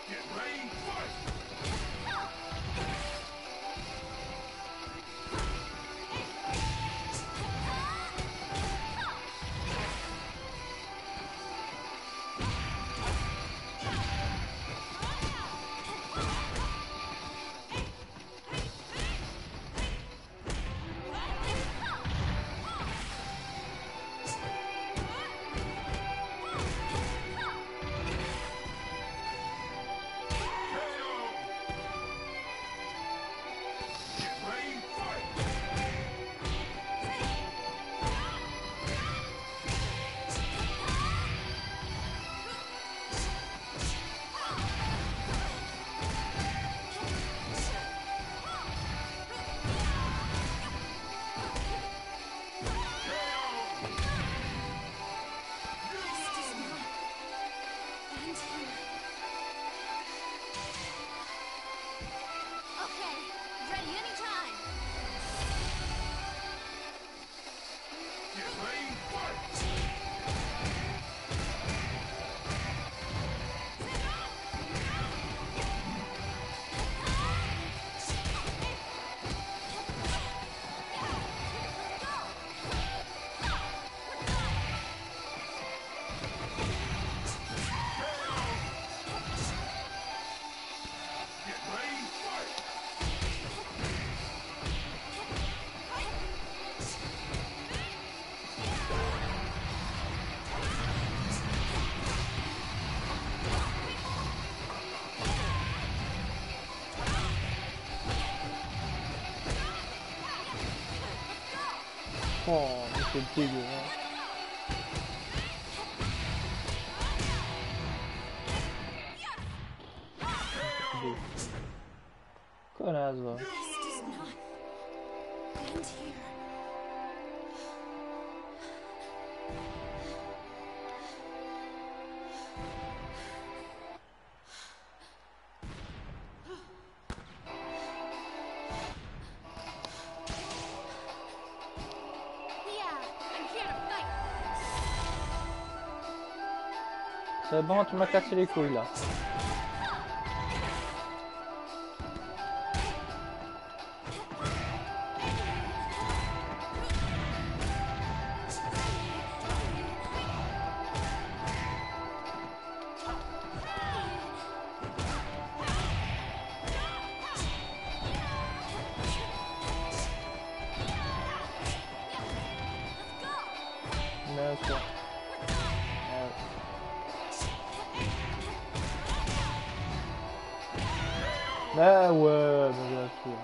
Oh, c'est dégueulasse. Connasse, va. C'est bon, tu m'as cassé les couilles là. Mais quoi? Ah ouais, mais bien sûr.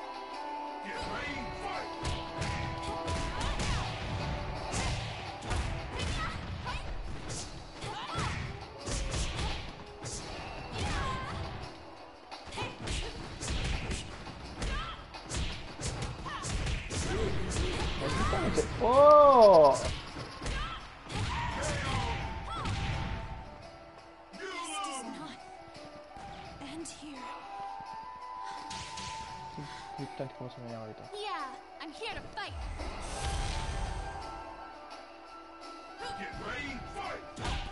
Oh! Putain, tu commences à m'énerver, toi. Yeah, I'm here to fight. Get ready, fight!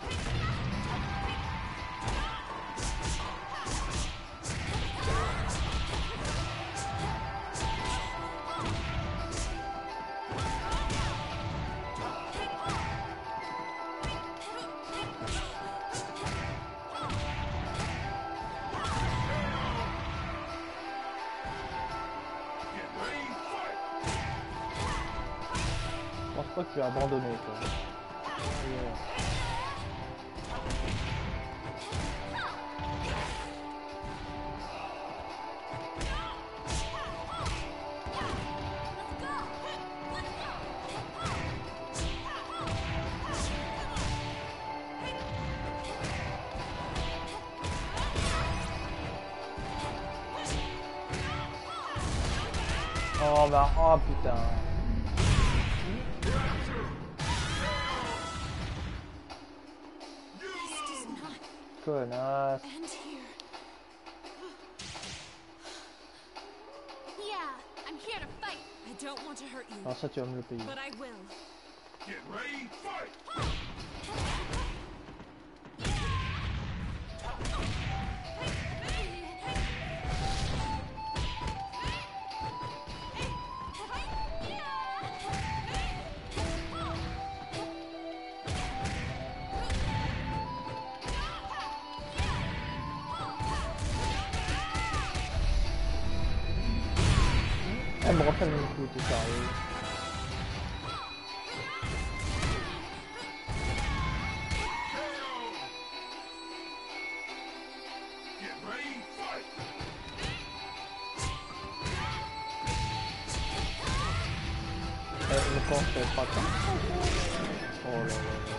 Je pense pas que tu as abandonné, quoi. Oh bah, oh putain. Connasse. Yeah, I'm here to fight. I don't want to hurt you. Alors ça, tu vas me le payer. But I will. Get ready, fight! Elle me refait le même coup, t'es sérieux? Get ready, fight! Je pense qu'elle fera pas. Oh là là là.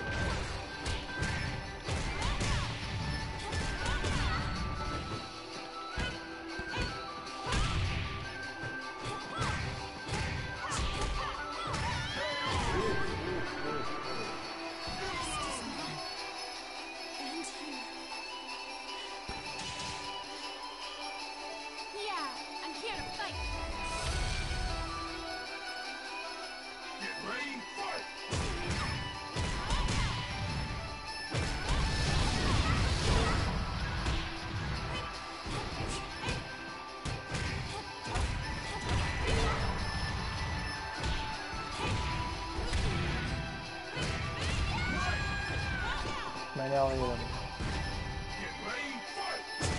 And here. Yeah, I'm here to fight. Get ready, fight! Je m'énerve là. Get ready, fight!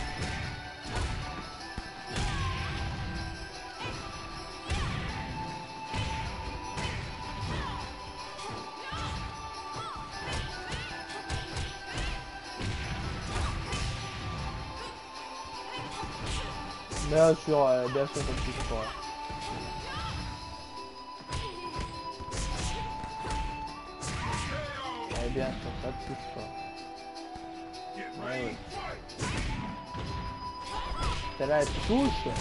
Bien sûr, comme tu crois. Bien sûr, ça te touche pas. Get Ouais, ready, ouais. fight! Celle-là, elle te touche.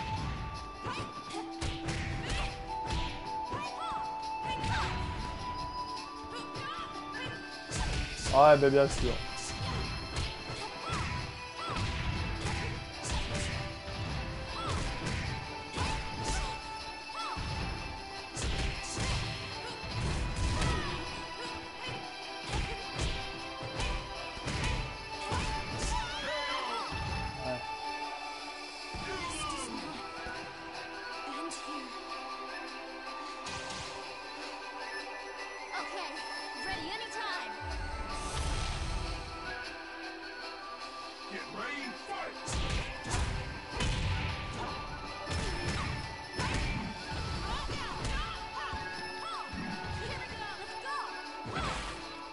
Ouais, ben bien sûr. And here. Okay, ready anytime. Get ready, fight! Here we go, let's go.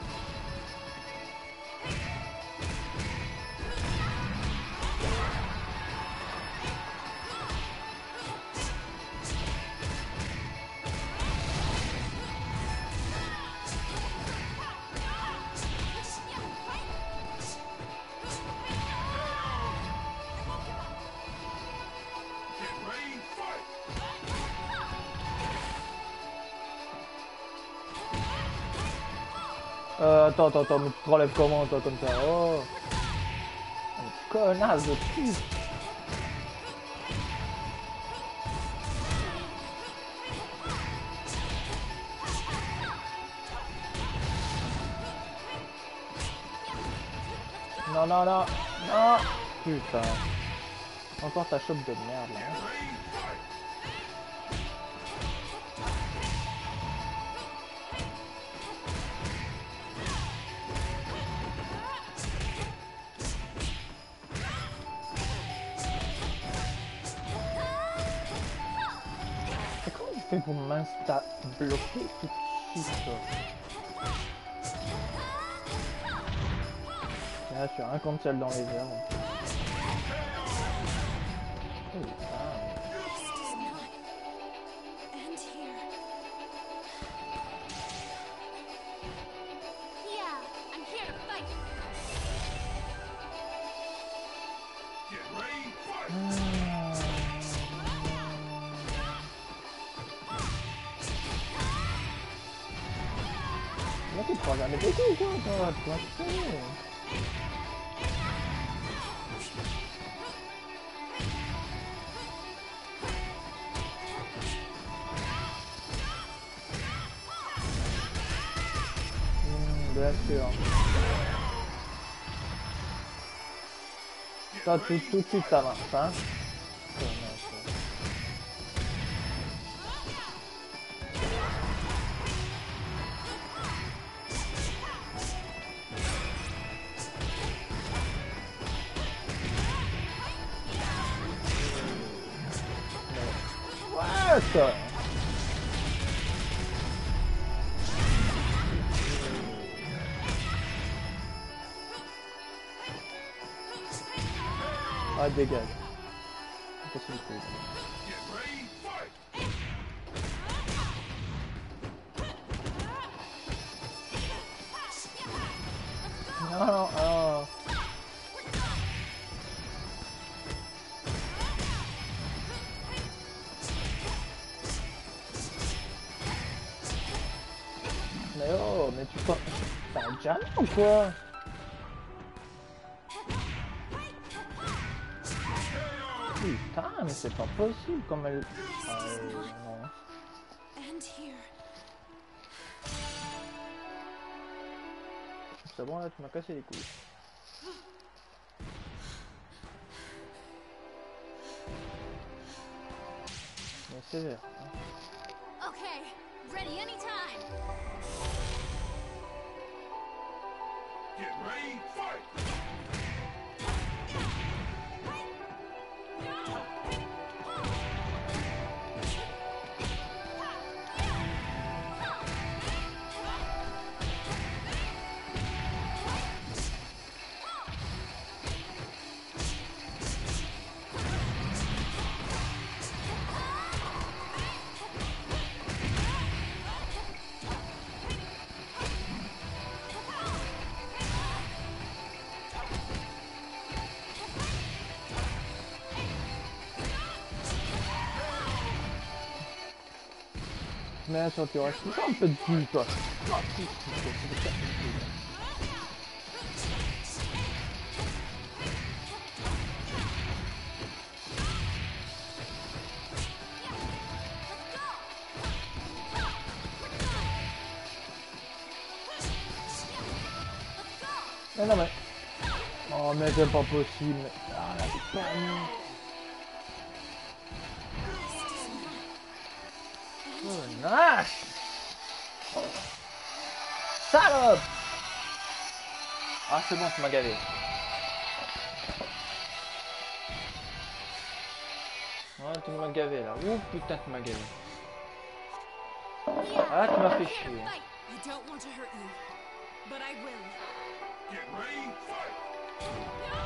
Get ready, fight! Attends, mais tu te relèves comment toi comme ça? Oh! Connasse de pute! Non, non, non! Non! Putain! Encore ta chope de merde là. Get ready, fight! Et comment tu fais pour m'insta-bloquer tout de suite toi? Là, je suis un comme celle dans les airs. En plus. Oh, putain. And here. Yeah, I'm here to fight. Get ready, fight! Là, tu prends jamais des coups, quoi, toi, tu vas te faire. Bien sûr. Toi, tout de suite, ça marche, hein. Ouais, ça? Ah, dégage. Casser les couilles. Get ready, fight! Non, non, oh. Mais oh, mais tu penses... T'as un jam ou quoi? Putain, mais c'est pas possible comme elle... Ah, non. And here. C'est bon là, tu m'as cassé les couilles. Mais sévère. Hein. Okay, ready anytime. Get ready, fight! Mais attends, tu restes tout ça un peu de cul, toi. Ah, si, si, c'est des cartes de cul. Mais non mais... Oh mais c'est pas possible. Ah la putain. Oh, Nash. Salope. Ah c'est bon, tu m'as gavé. Ouais, tu m'as gavé là. Ouh putain, tu m'as gavé. Ah, tu m'as fait chier. Fight. I don't want to hurt you, but I will. Get ready, fight!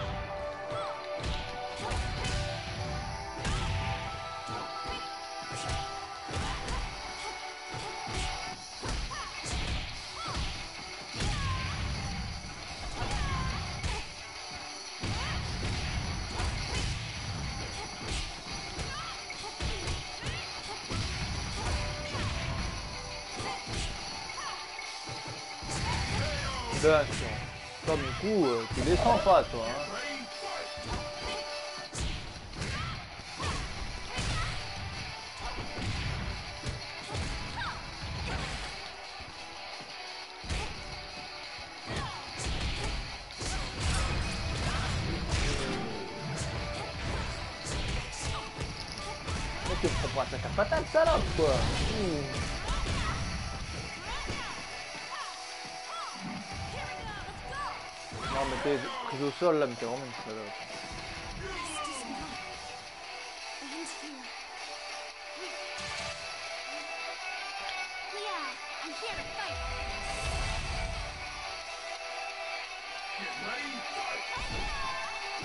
Ben, toi, du coup, tu descends pas, toi. Hein. Ready, fight! Mais tu prends pas ta patate, salope, quoi. Non, mais t'es pris au sol, là, mais t'es vraiment une salope. And here. Yeah, I'm here to fight. Get ready, fight!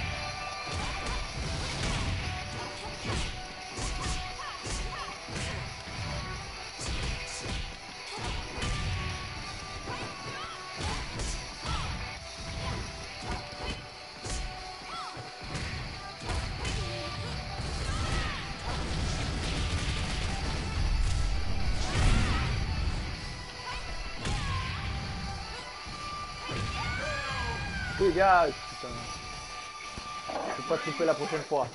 Dégage, putain. Je vais pas te louper la prochaine fois.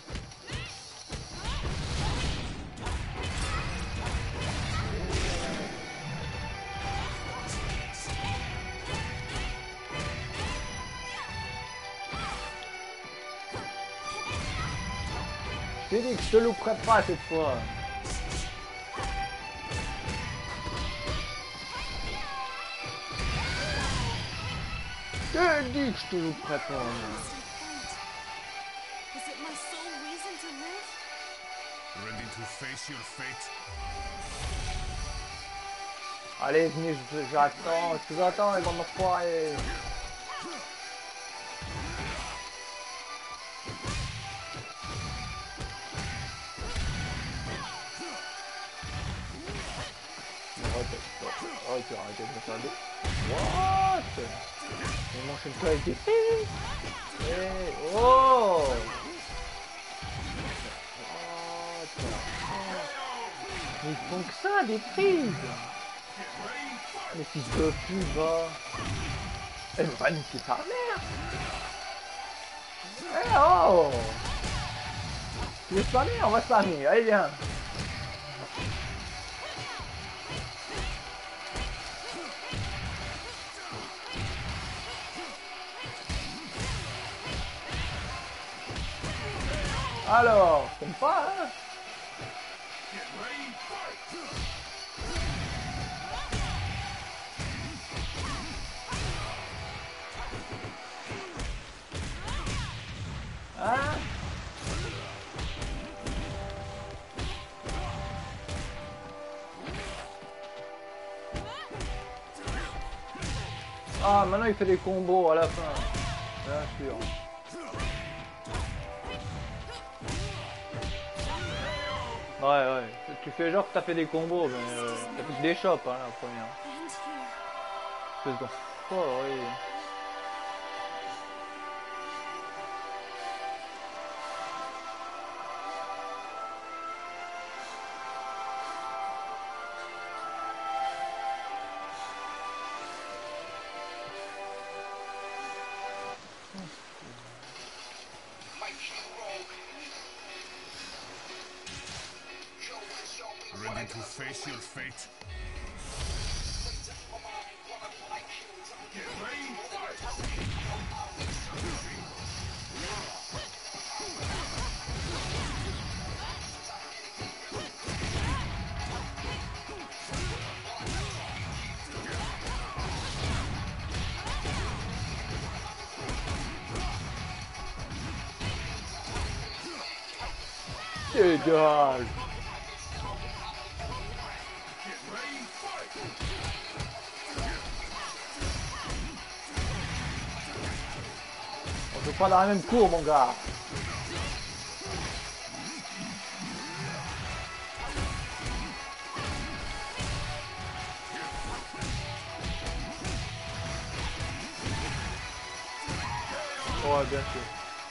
Je t'ai dit que je te louperai pas cette fois. Je t'ai dit que je te louperai pas. Is it my sole reason to live? Ready to face your fate? Allez, venez, j'attends, je vous attends, les bandes d'enfoirés. Oh, tu as arrêté de me faire des... What? Il m'enchaîne pas avec des frises. Hey, oh! Mais ils font que ça, des frises. Mais s'ils peuvent plus, va. Elle veut pas niquer sa mère. Eh oh! Tu veux spammer? On va spammer, allez viens. Alors, t'aimes pas, hein? Hein? Ah, maintenant il fait des combos à la fin. Bien sûr. Ouais. Tu fais genre que t'as fait des combos, mais t'as fait des chops, hein, la première. Espèce d'enfoiré. Ready to face your fate? Get ready, fight! Dégage. On joue pas dans la même cour, mon gars. Ouais, bien sûr.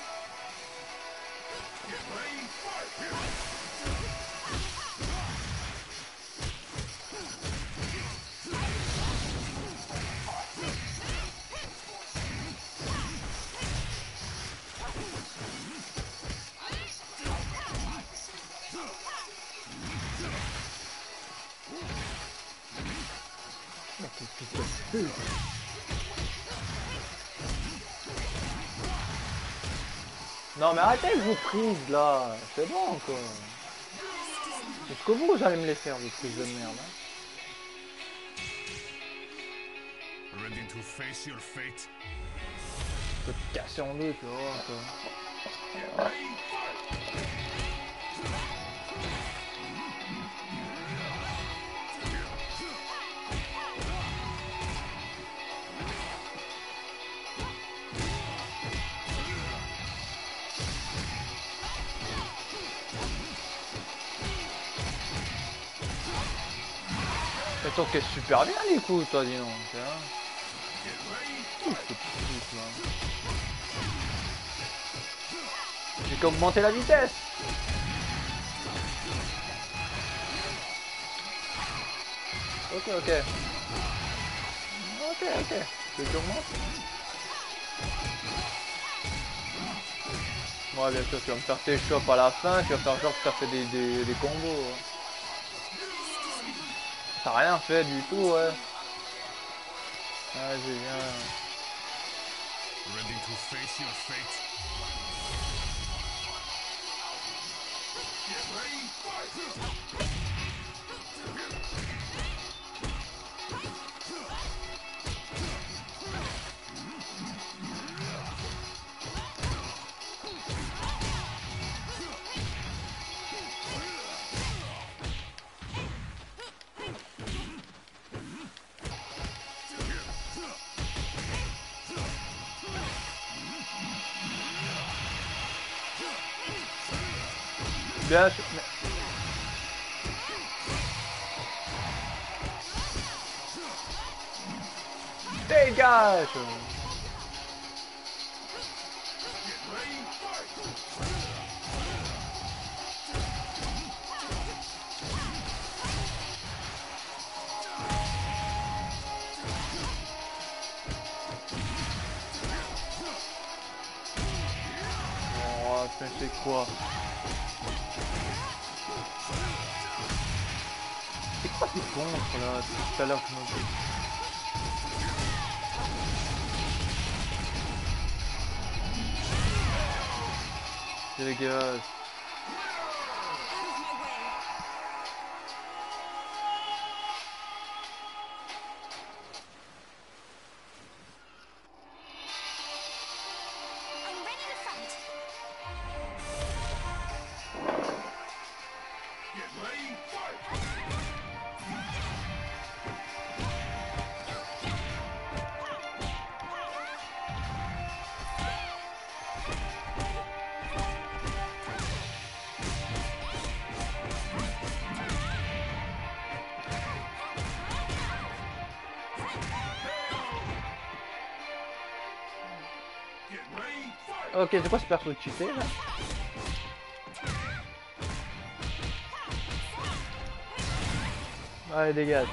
Non mais arrêtez avec vos prises là, c'est bon quoi. Jusqu'au bout vous allez me les faire vos prises de merde. Hein. Ready to face your fate? Je peux te casser en deux, tu vois quoi. Mais t'encaisses super bien les coups toi dis donc. Hein. J'ai qu'augmenter la vitesse. Ok. Ok. Tu veux que j'augmente? Ouais bien sûr tu vas me faire tes chops à la fin, tu vas faire genre que t'as fait des combos. T'as rien fait du tout ouais. Vas-y viens. Ready to face your fate? Get ready, fight! Bien sûr. Dégage! Oh, c'est quoi? C'est quoi ces contres là? Depuis tout à l'heure que je me dis. Dégage. I'm ready to fight. Get ready, fight! Get ready, fight! Ok, c'est quoi ce perso cheaté là? Allez, dégage.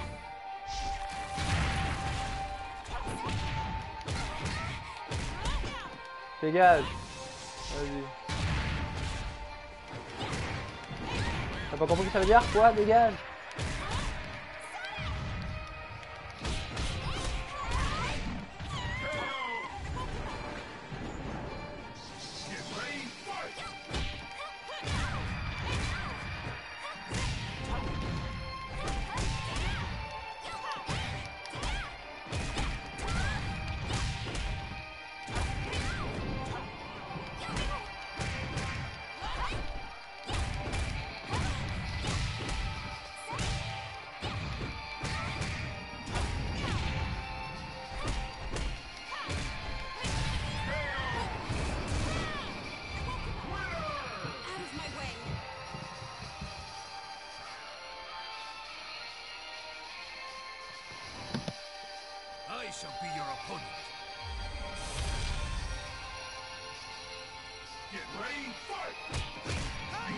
Dégage. Vas-y. T'as pas compris ce que ça veut dire? Quoi? Dégage. Get ready, fight! Out of my way. I shall be your opponent. Get ready, fight!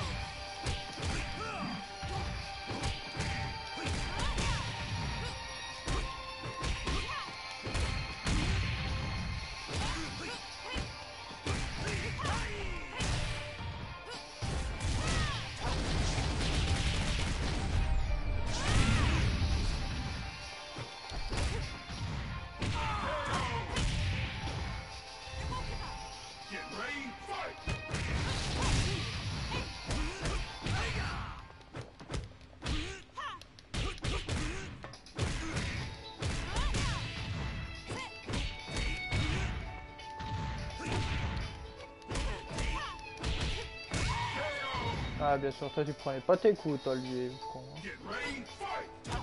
Get ready, fight! Ah, bien sûr, toi tu prenais pas tes coups, toi, lui, con. Get ready, fight!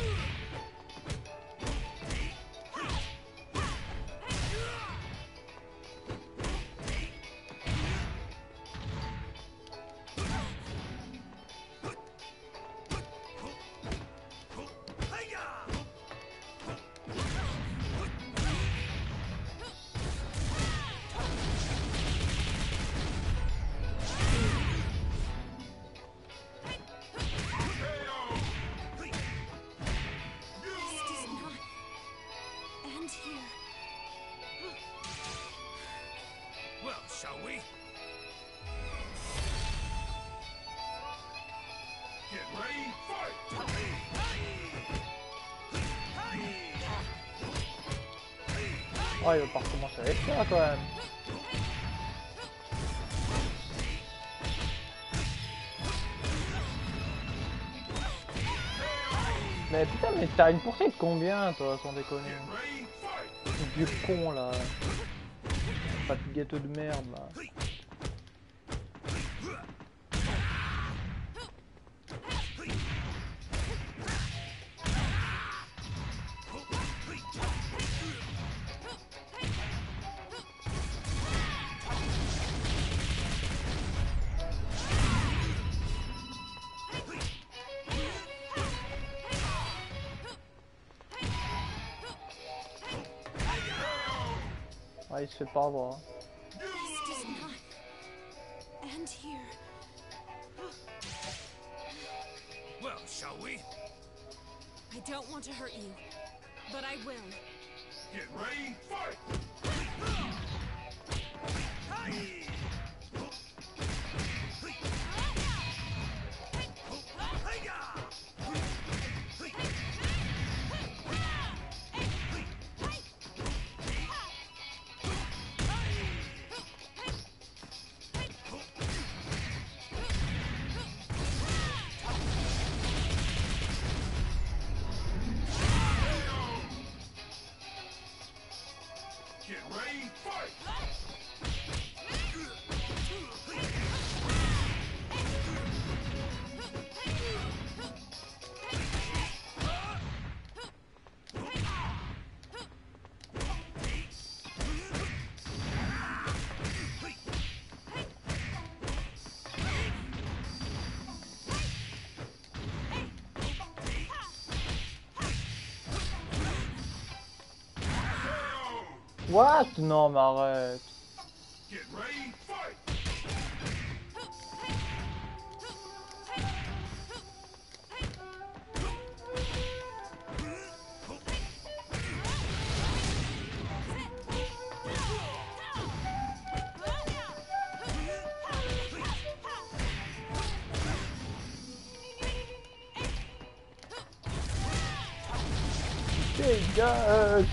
This does not end here. Well, shall we? Get ready, fight! Oh, il va pas recommencer avec ça quand même. Mais putain, mais t'as une portée de combien, toi, sans déconner? Ready, fight! Vieux con là. Pas de gâteau de merde là. il se fait pas avoir. This does not end here. Well, shall we? I don't want to hurt you, but I will. Get ready, fight! Get ready, fight! What? Non, mais arrête. Get ready, fight! Dégage!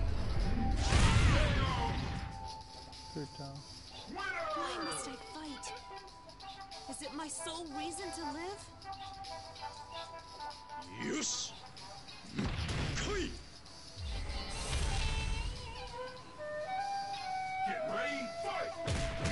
Putain. Why must I fight? Is it my sole reason to live? Yes! Kai! Get ready, fight!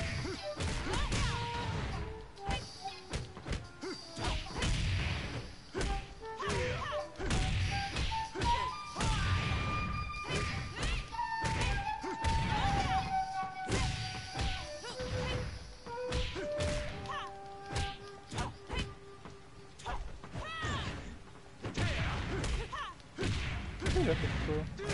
Il a fait quoi?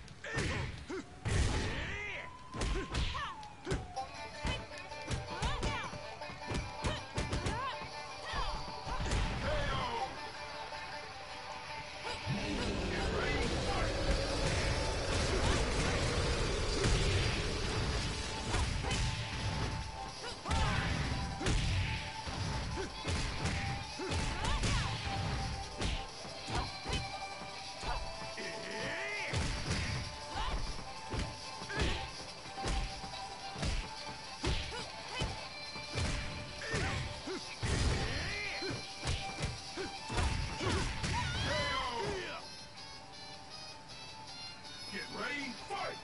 Get ready, fight!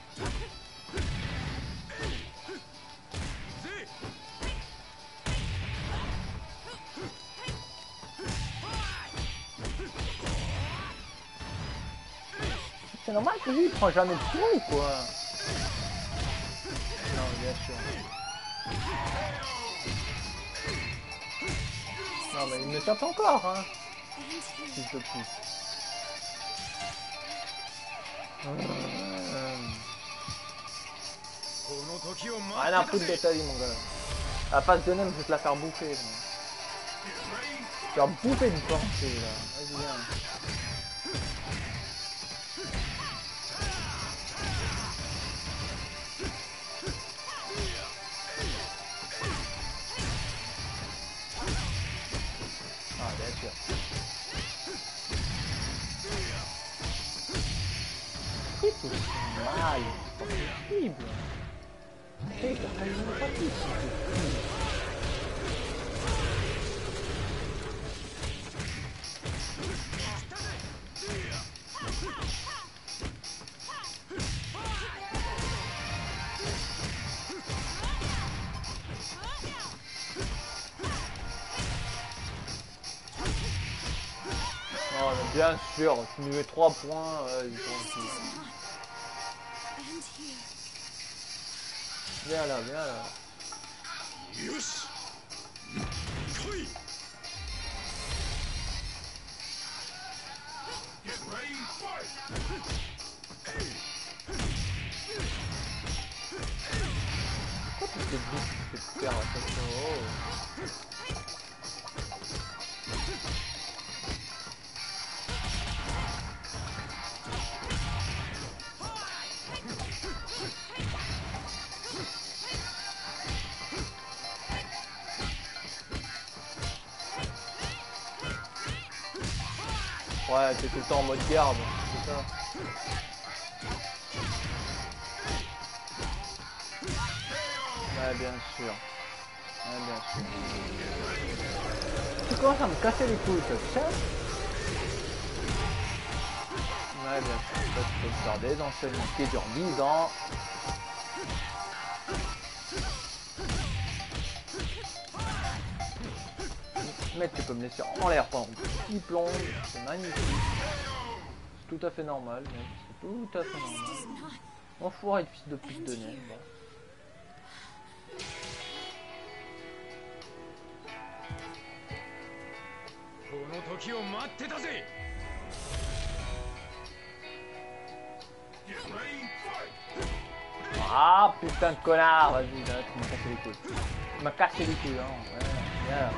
C'est normal que lui il prend jamais de points ou quoi? Non, bien sûr. Non, mais il me tape encore, hein. S'il te plaît. Rien à foutre de ta vie, mon gars. À la face de Nem, je vais te la faire bouffer. Moi. Je vais te faire bouffer du plancher, là. Vas-y, viens. Ah, bien sûr. C'est tout mal. C'est pas possible. Hey, t'as quasiment pas tout. Oh, mais bien sûr, tu nous mets 3 points, ils sont End here. Viens là, viens là. Yes! Kai! Get ready, fight! C'est vite, c'est faire attention. Oh. Ouais, t'es tout le temps en mode garde, c'est ça. Ouais, bien sûr. Ouais, bien sûr. Tu commences à me casser les couilles, ça, tu sais? Ouais, bien sûr. Ça, tu peux me faire des enchaînements qui durent 10 ans. Mais tu peux me laisser en l'air pendant qu'il plombe, c'est magnifique. C'est tout à fait normal, mais c'est tout à fait normal. Enfoiré de fils de pute de neige. Bon. Ah putain de connard, vas-y, là, tu m'as cassé les couilles. Tu m'as cassé les couilles, hein. Ouais, yeah.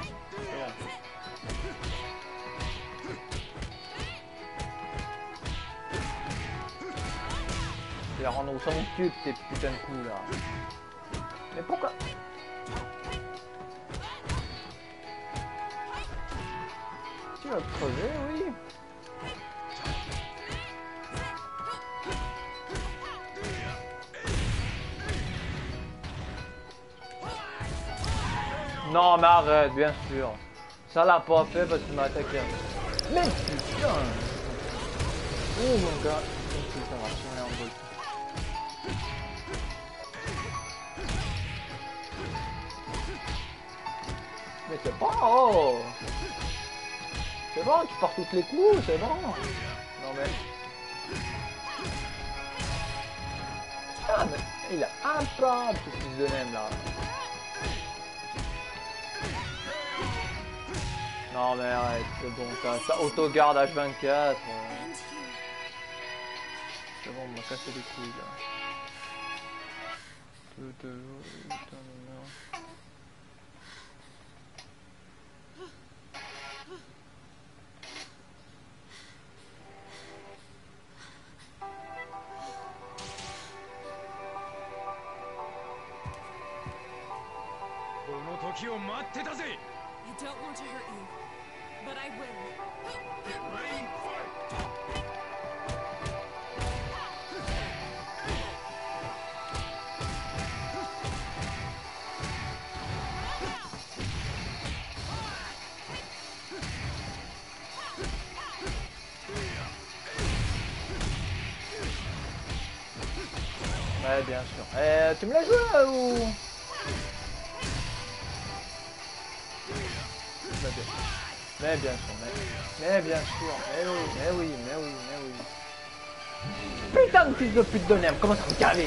Je vais rendre au sang de cul tes putains de coups là. Mais pourquoi? Tu vas crever, oui. Non mais arrête, bien sûr. Ça l'a pas fait parce qu'il m'a attaqué. Mais putain. Oh mon gars. Ça va tourner en bol. Mais c'est bon, oh. C'est bon, tu pars toutes les coups, c'est bon. Non mais... Ah mais il a un pas, ce fils de même là. Non mais arrête, c'est bon, ça autogarde H24. C'est bon, on m'a cassé les couilles là. I don't want to hurt you, but I will. Get ready, fight! Ouais, bien sûr. Tu me l'as joué ou... Mais bien sûr, mais bien sûr, mais oui. Putain de fils de pute de merde, comment ça me caler?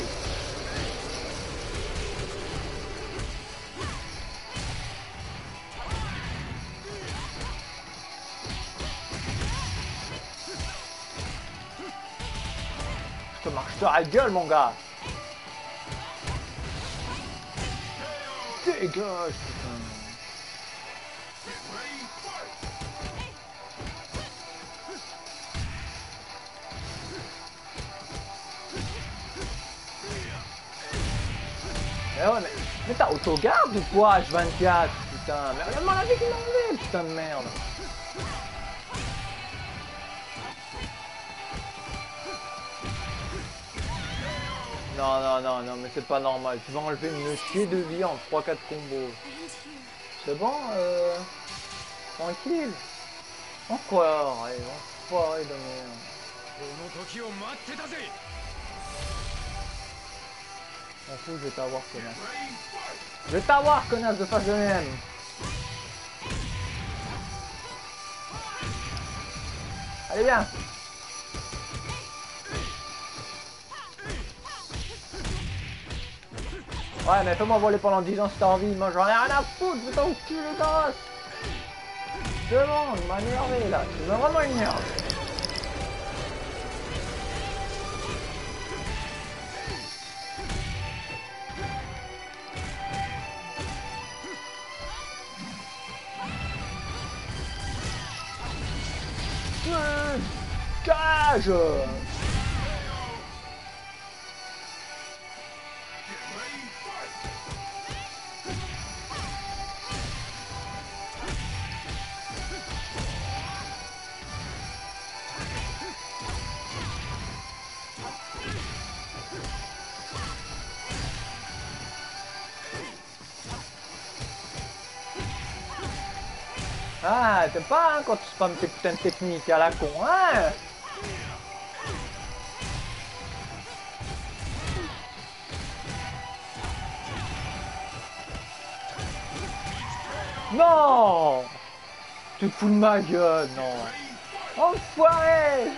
Je te marche sur la gueule mon gars. Dégage putain. Mais ouais, mais t'as autogarde ou quoi, H24, putain, mais regarde-moi la vie qu'il m'a enlevé, putain de merde. Non, mais c'est pas normal, tu vas enlever une chier de vie en 3-4 combos. C'est bon, tranquille. Encore, allez, enfoiré de merde. M'en fous, je vais t'avoir, connasse. Je vais t'avoir, connasse, de face de même. Allez, viens. Ouais, mais fais-moi voler pendant 10 ans si t'as envie. Moi, j'en ai rien à foutre, je t'en cul, les gosses. C'est bon, tu m'as énervé, là. Tu m'as vraiment énervé. Cage. Ah, t'aimes pas hein, quand tu spammes tes putains de techniques à la con, hein? Non! Tu te fous de ma gueule, non! Enfoiré!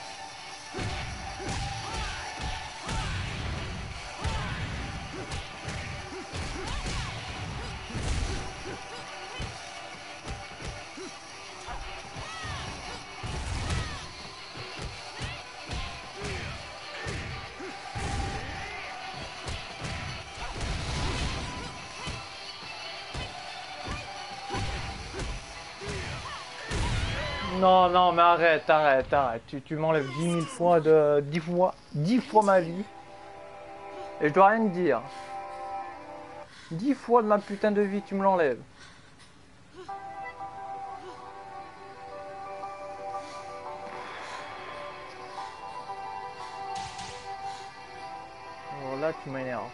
Non, non, mais arrête, arrête, arrête. Tu m'enlèves 10 000 fois de... 10 fois ma vie. Et je dois rien te dire. 10 fois de ma putain de vie, tu me l'enlèves. Alors là, tu m'énerves.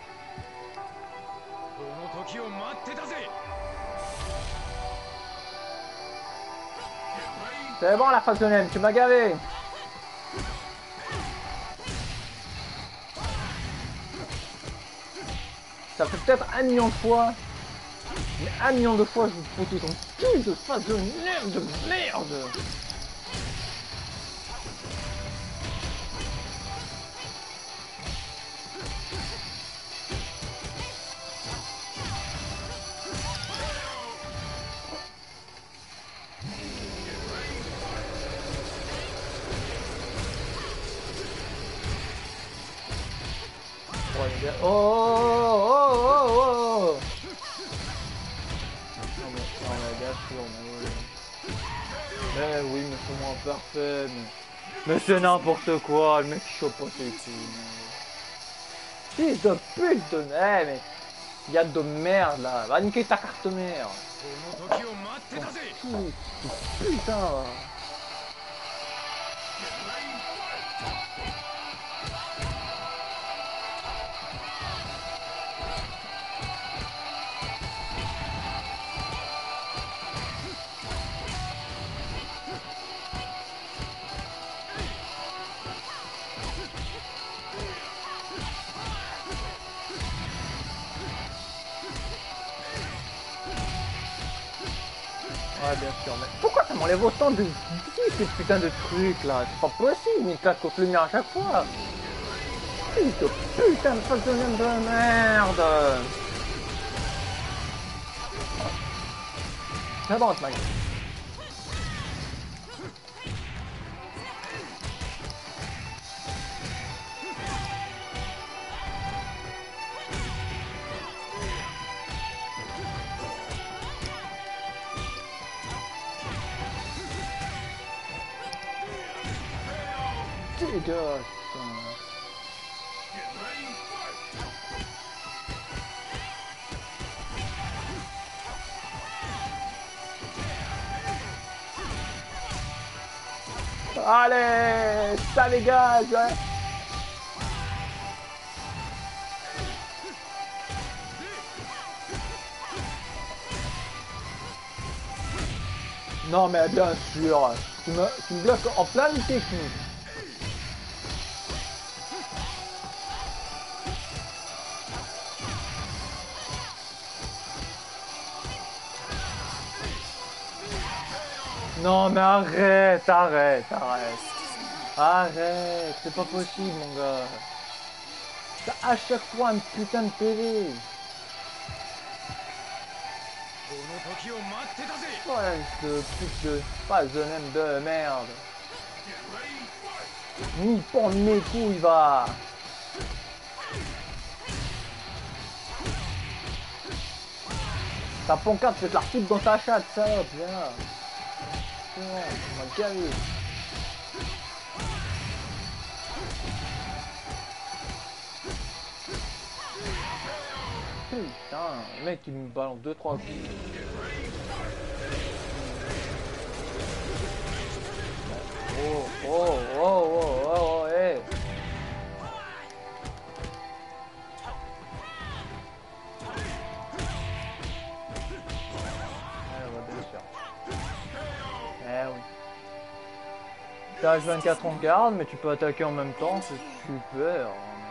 C'est bon la phase de NEM, tu m'as gavé. Ça fait peut-être 1 million de fois. Mais 1 million de fois je vous fous tout ton cul de phase de NEM de merde. Oh, oh, oh, oh, oh. Non mais bien sûr, mais oui, mais c'est moins parfait, mais c'est n'importe quoi, le mec il chope pas ses couilles. Fils de pute de mais il y a de merde là, va niquer ta carte mère. Putain. Ouais, bien sûr, mais pourquoi ça m'enlève autant de ces putains de trucs là? C'est pas possible, il claque contre le mur à chaque fois. Putain de phase de NEM de merde. C'est bon, mec. Dégueulasse. Allez, ça dégage, ouais. Non mais bien sûr, tu me bloques en plein de technique. Non mais arrête, arrête, arrête. Arrête, c'est pas possible mon gars. T'as à chaque fois un putain de PV. Ouais, ce truc de phase de NEM de merde. Nippon de mes couilles va. Ta pancarte, je vais te la foutre dans ta chatte, salope, viens. C'est bon, on m'a gavé. putain, le mec il me balance 2-3 coups. Oh, oh, oh, oh, oh, oh, hey. Eh oui. T'as H24 en garde, mais tu peux attaquer en même temps, c'est super.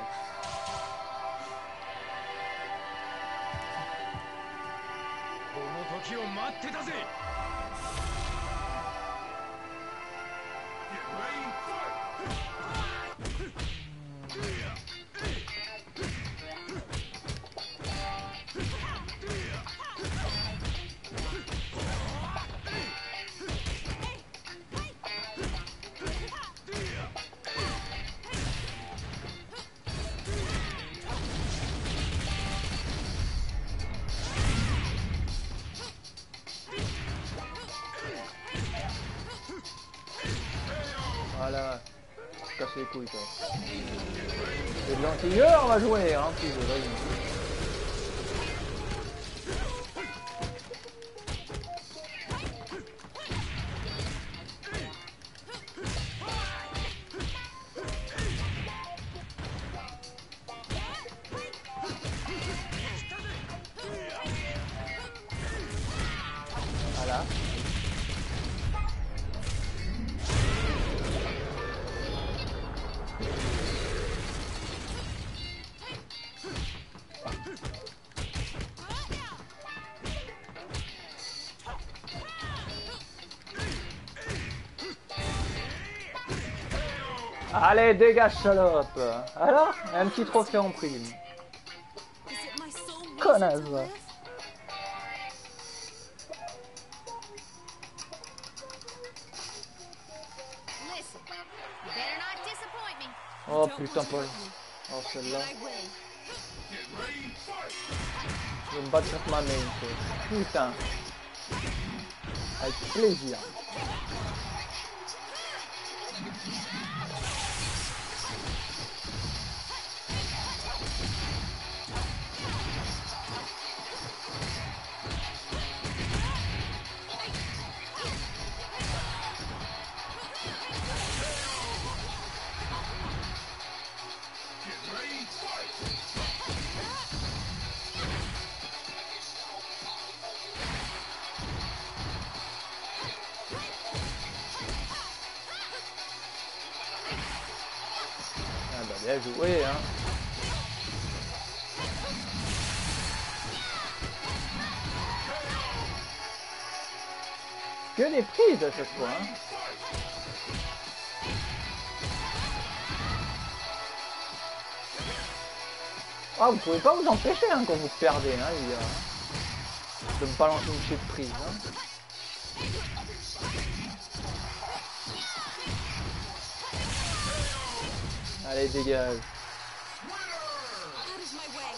Voilà, casse les couilles toi. C'est de l'anti-jeu, on va jouer, hein, petit jeu, vas-y. Voilà. Allez, dégage, salope. Alors, un petit trophée en prime. Is it my sole reason Connasse, to va. live? Listen, you better not disappoint me. Oh Don't putain, want to Paul. hurt you, Oh, but celle-là. I will. Je vais me battre contre ma main, quoi. Putain. Avec plaisir. Ah bah bien joué, hein. Que des prises à chaque fois, hein. Ah, vous pouvez pas vous empêcher, hein, quand vous perdez, hein, les gars. De me balancer une chute de prise, hein. Allez, dégage. Out of my way.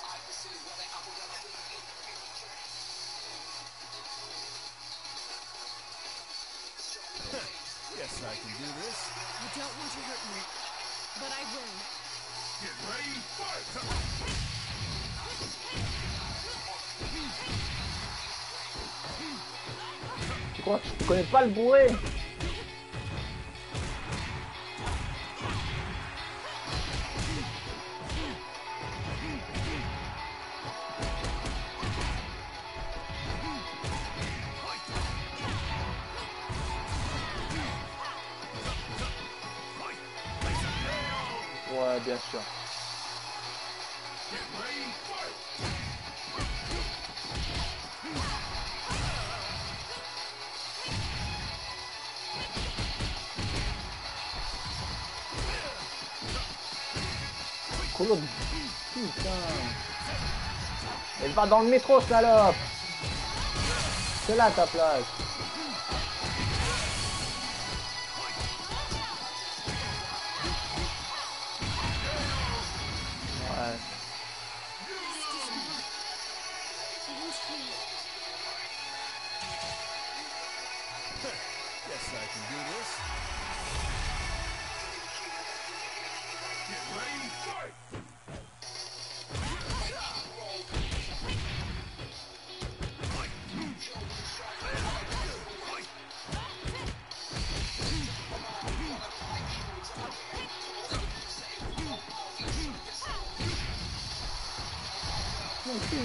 Yes, I can do this. I don't want to hurt you, but I will. Tu crois que tu connais pas le bourré? Ouais, bien sûr. Colo... Putain. Elle va dans le métro, salope. C'est là ta place. Ouais. Yes, I can do this.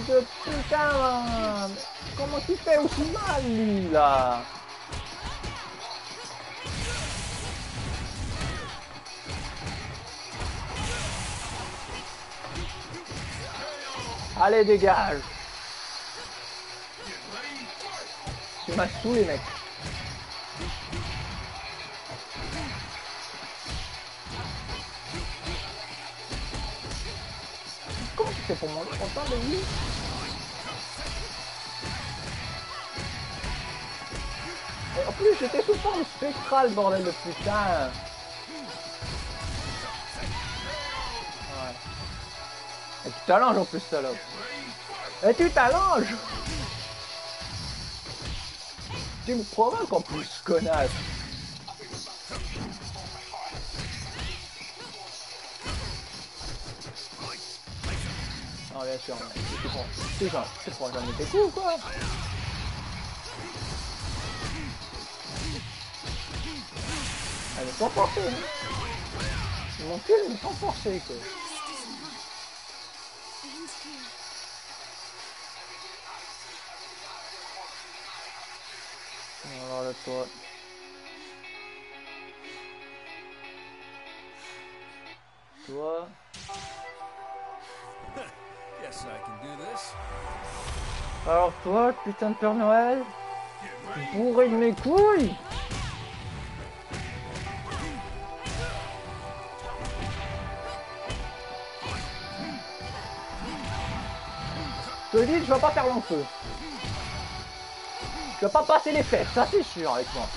de putain! Comment tu fais aussi mal, lui, là? Allez, dégage! Tu m'as saoulé, mec. Comment tu fais pour manger autant de vie? Et en plus, j'étais sous forme spectrale, bordel de putain! Ouais. Et tu t'allonges en plus, salope! Et tu t'allonges! Tu me provoques en plus, connasse! Non, bien sûr, tu prends jamais tes coups, quoi! Allez, sans forcer! Mon cul, mais sans forcer, quoi! Alors là, toi... Toi... Yes, I can do this. Alors toi, putain de Père Noël, bourré de mes couilles. Je te dis, je vais pas faire long feu. Je vais pas passer les fesses, ça c'est sûr avec moi.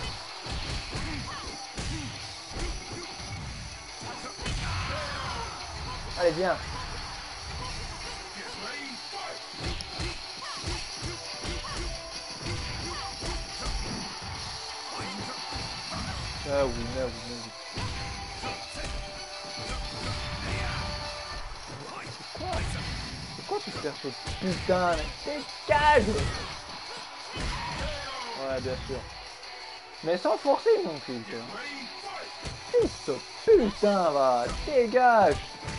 Allez, viens. Ah oui, ah oui, ah oui. C'est quoi ce perso de putain? Dégage! Ouais, bien sûr. Mais sans forcer mon cul, quoi. Fils de putain, va! Dégage!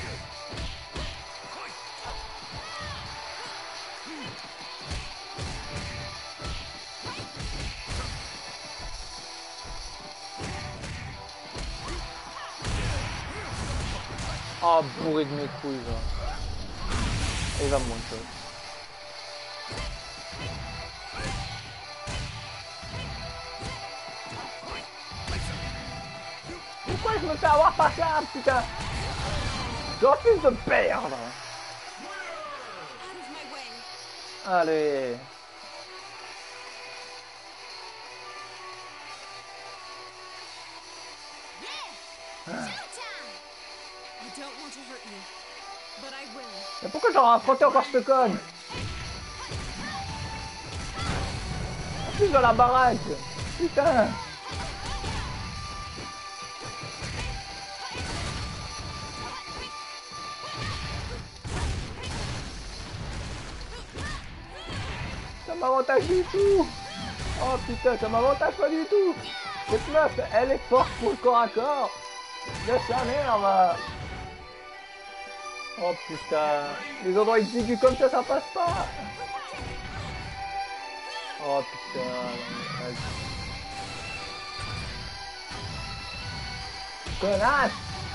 Ah, bourré de mes couilles, va. Il va me monter. Pourquoi je me fais avoir par ça, putain? Je refuse de perdre. Out of my way. Allez. I don't want to hurt you, but I will. Mais pourquoi j'aurais affronté encore cette conne? En plus dans la baraque. Putain. Ça m'avantage du tout. Oh putain, ça m'avantage pas du tout. Cette meuf, elle est forte pour le corps à corps. De sa mère, va. Oh putain, les endroits exigus comme ça passe pas. Oh putain, vas-y. Connasse.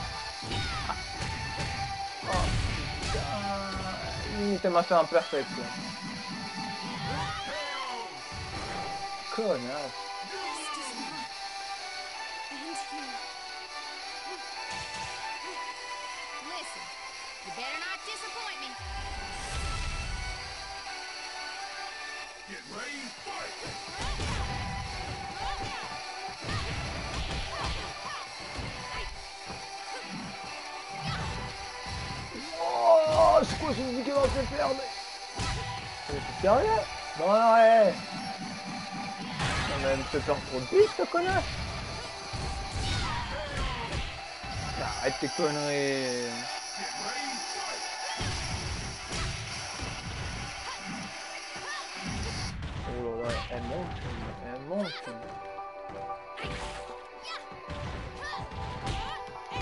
Oh putain, limite elle m'a fait un perfect. Connasse. This does not end here. Listen, you better not disappoint me. Get ready, fight! Oh, c'est quoi ce musique qui va me faire perdre? C'est sérieux? Non, arrête. On a même fait peur pour le piste, ce connard. Arrête tes conneries. Oh là là, elle monte, elle monte.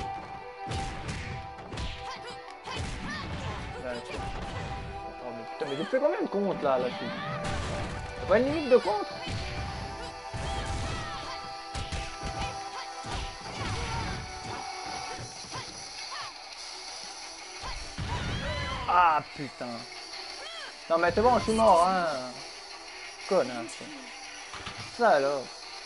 Là, tiens. Oh mais putain, mais Il fait combien de comptes là, là-dessus? Y'a pas une limite de compte? Ah putain. Non mais c'est bon, je suis mort, hein. Connasse. Ça alors.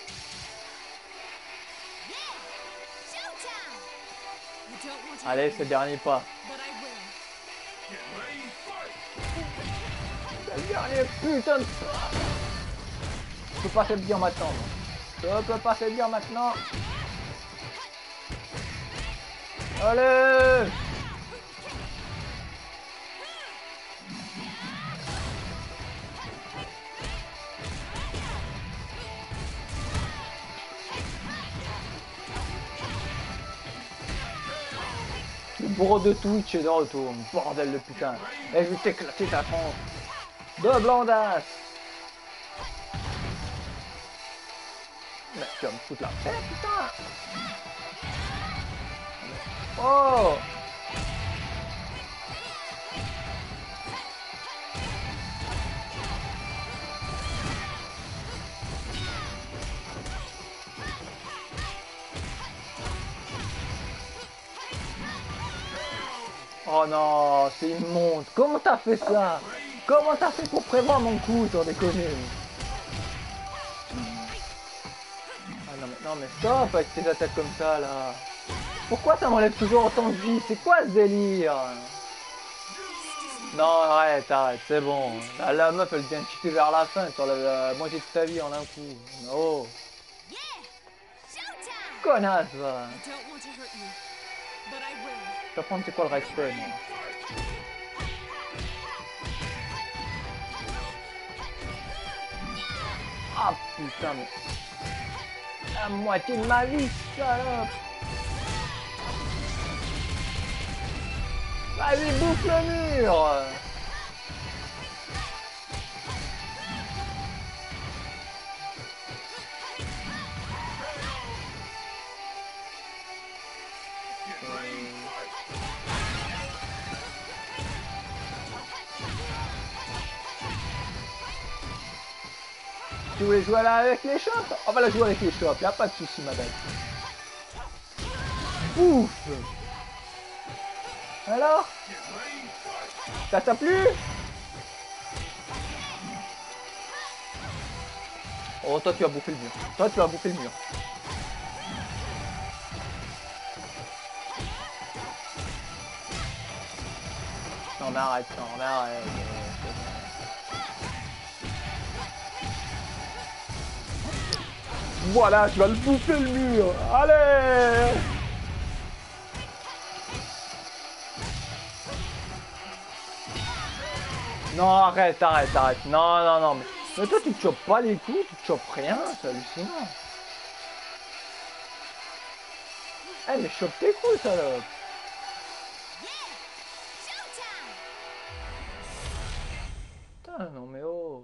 I don't want to Allez, hurt c'est le you, dernier pas. but I will. C'est le dernier putain de pas. Je peux pas faiblir maintenant. Moi. Je peux pas faiblir maintenant. Allez! Le bourreau de Twitch est de retour, bordel de putain. Et je vais t'éclater ta tronche. De blondasse. Mais tu vas me foutre la paix, putain. Oh! Oh non, c'est immonde. Comment t'as fait ça? Comment t'as fait pour prévoir mon coup, sans déconner? Ah non mais stop avec tes attaques comme ça là. Pourquoi ça m'enlève toujours autant de vie? C'est quoi ce délire? Non arrête, c'est bon. La meuf elle vient de chuter vers la fin, tu enlèves la moitié de ta vie en un coup. Oh, Yeah! Showtime! connasse va. I don't want to hurt you, but I will. Je vais prendre c'est quoi le respect moi. Ah putain mais... La moitié de ma vie, salope. Vas-y, bouffe le mur. Tu voulais jouer là avec les shops? On va la jouer avec les shops, y'a pas de soucis madame. Ouf. Alors? Ça t'a plu? Oh toi tu vas bouffer le mur. Toi tu vas bouffer le mur. Non mais arrête, non mais arrête. Voilà, tu vas le bouffer le mur. Allez! Non, arrête. Non, mais toi, tu te chopes pas les coups, tu te chopes rien, c'est hallucinant. Eh, mais chope tes coups, salope. Putain, non, mais oh.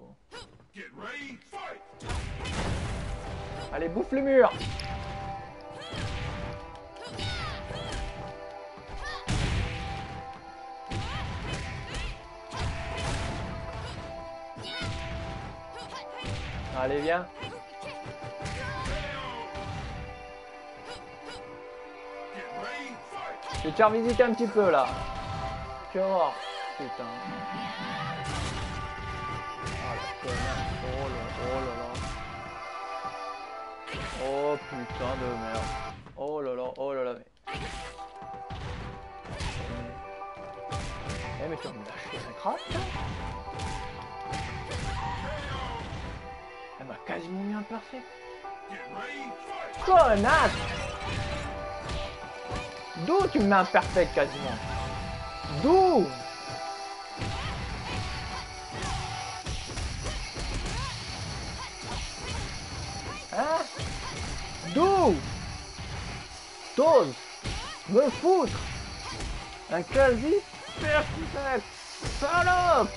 Allez, bouffe le mur. Allez, viens. Je vais te faire visiter un petit peu, là. Tu vas voir. Putain. Oh là là. Oh putain de merde. Oh là là. Eh mais tu vas me lâcher un crack, hein. Elle m'a quasiment mis un perfect. Connasse! D'où tu me mets un perfect quasiment? D'où? Hein? D'où? T'oses me foutre un quasi perfect, salope!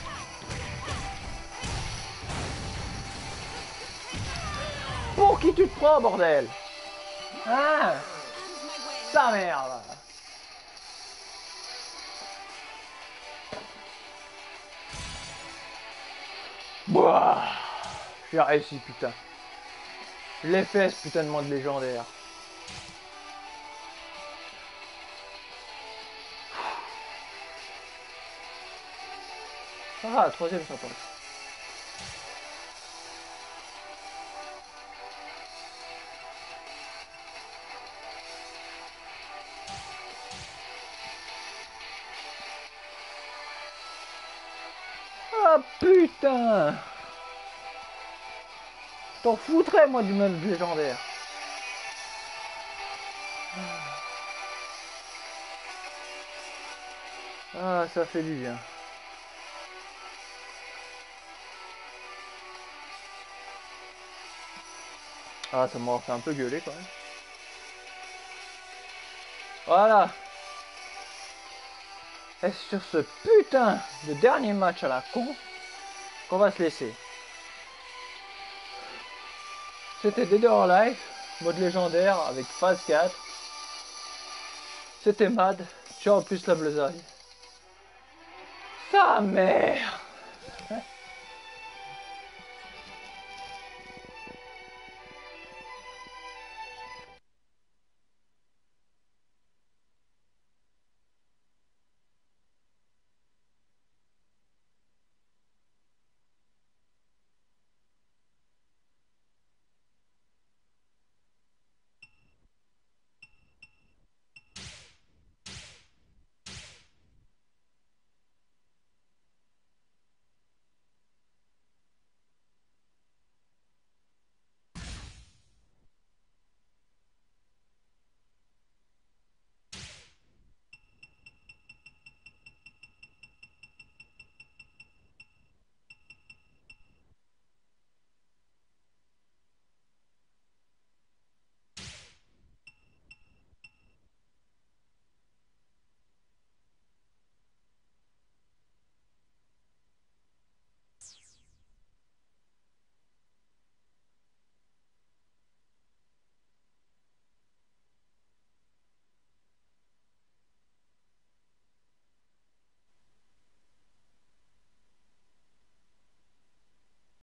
Pour qui tu te prends, bordel? Hein? Ta merde! Bouah, j'ai réussi, putain. Je l'ai fait, ce putain de monde légendaire. Ah, troisième ça passe. Ah putain! T'en foutrais moi du monde légendaire. Ah, ça fait du bien. Ah, ça m'a fait un peu gueuler quand même. Voilà. Et sur ce putain de dernier match à la con qu'on va se laisser. C'était Dead or Alive, mode légendaire avec phase 4. C'était Mad, ciao plus la bleusaille. Sa mère!